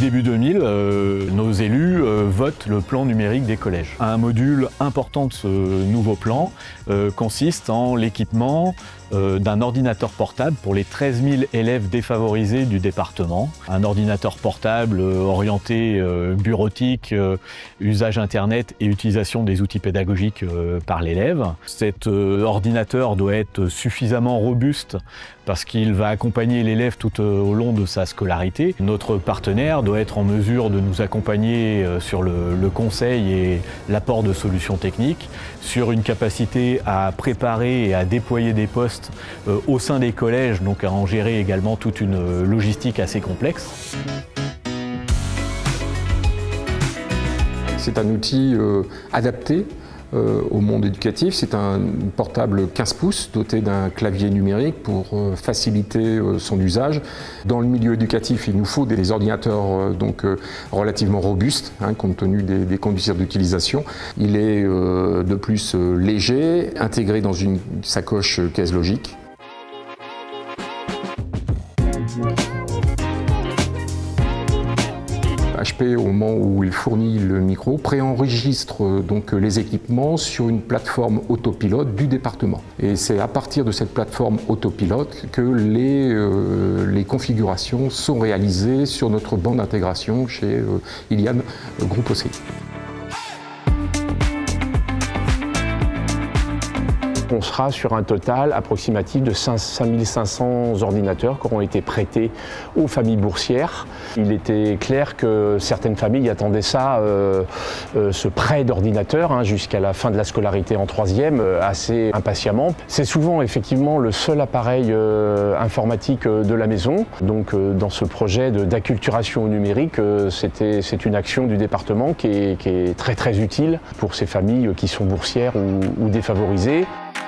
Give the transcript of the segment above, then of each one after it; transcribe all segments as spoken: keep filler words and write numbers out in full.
début deux mille, euh, nos élus euh, votent le plan numérique des collèges. Un module important de ce nouveau plan euh, consiste en l'équipement euh, d'un ordinateur portable pour les treize mille élèves défavorisés du département. Un ordinateur portable euh, orienté euh, bureautique, euh, usage internet et utilisation des outils pédagogiques euh, par l'élève. Cet euh, ordinateur doit être suffisamment robuste parce qu'il va accompagner l'élève tout au long de sa scolarité. Notre partenaire doit être en mesure de nous accompagner sur le, le conseil et l'apport de solutions techniques, sur une capacité à préparer et à déployer des postes euh, au sein des collèges, donc à en gérer également toute une logistique assez complexe. C'est un outil euh, adapté Euh, au monde éducatif. C'est un portable quinze pouces doté d'un clavier numérique pour euh, faciliter euh, son usage. Dans le milieu éducatif, il nous faut des ordinateurs euh, donc, euh, relativement robustes, hein, compte tenu des, des conditions d'utilisation. Il est euh, de plus euh, léger, intégré dans une sacoche euh, caisse logique. H P, au moment où il fournit le micro, préenregistre donc les équipements sur une plateforme autopilote du département. Et c'est à partir de cette plateforme autopilote que les, euh, les configurations sont réalisées sur notre bande d'intégration chez euh, Iliane Groupe O C I. On sera sur un total approximatif de cinq mille cinq cents ordinateurs qui auront été prêtés aux familles boursières. Il était clair que certaines familles attendaient ça, euh, euh, ce prêt d'ordinateurs hein, jusqu'à la fin de la scolarité en troisième, euh, assez impatiemment. C'est souvent effectivement le seul appareil euh, informatique de la maison. Donc euh, dans ce projet d'acculturation au numérique, euh, c'était, c'est une action du département qui est, qui est très très utile pour ces familles qui sont boursières ou, ou défavorisées.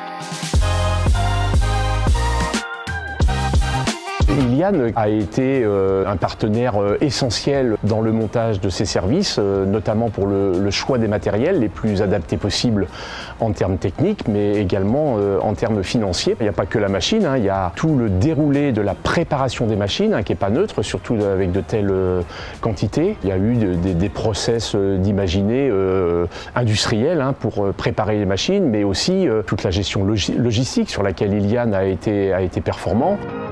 Iliane a été euh, un partenaire euh, essentiel dans le montage de ces services, euh, notamment pour le, le choix des matériels les plus adaptés possibles en termes techniques, mais également euh, en termes financiers. Il n'y a pas que la machine, hein, il y a tout le déroulé de la préparation des machines, hein, qui n'est pas neutre, surtout avec de telles euh, quantités. Il y a eu de, de, des process euh, d'imaginés euh, industriels hein, pour euh, préparer les machines, mais aussi euh, toute la gestion logi logistique sur laquelle Iliane a été, a été performant.